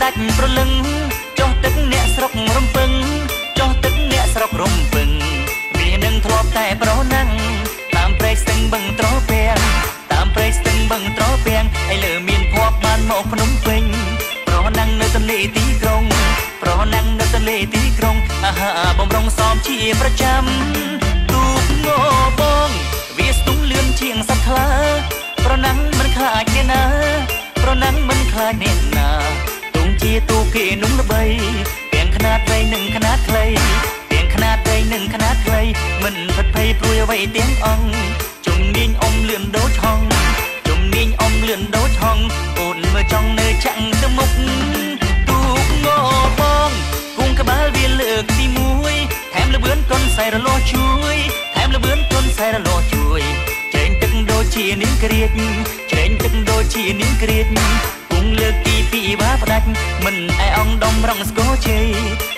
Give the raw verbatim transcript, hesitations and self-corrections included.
ដាច់ប្រលឹងចុះទឹកអ្នកស្រុករំពឹងចុះទឹកអ្នកស្រុករំពឹងវានឹងធ្លាប់តែប្រណាំងតាមព្រែកស្ទឹងបឹងត្រពាំងតាមព្រែកស្ទឹងបឹងត្រពាំងឲ្យលើមានភ័ព្វបានមកភ្នំពេញប្រណាំងនៅទន្លេទីក្រុងប្រណាំងនៅទន្លេទីក្រុងអាហាបំរុងសមជាប្រចាំទូកងបងវាស្ទុំលឿនជាងសត្វខ្លាប្រណាំងមិនខ្លាចអ្នកណាប្រណាំងមិនខ្លាចអ្នកណាទុំជាទូគេนุ่งល្បីទាំងຂະຫນາດវែងនិងຂະຫນາດខ្លីទាំងຂະຫນາດវែងនិងຂະຫນາดខ្លីមិនផិតភ័យព្រួយអ្វីទាំងអង្គជំនាញអ៊ំលឿនដូចហងជំនាញអ៊ំលឿនដូចហងអូនមើលចង់នៅចាក់ទៅមុខទូកងបងគង់ក្បាលវាលើកទីមួយថែមលបឿនកូនសៃរលោះជួយថែមលបឿនកូនសៃរលោះជួយចេញទឹកដូចជានាងក្រៀតចេញទឹកដូចជានាងក្រៀតគង់លើកទីពីបាផ្ដាច់មិនឯអង្គដំរងស្គរជ័យ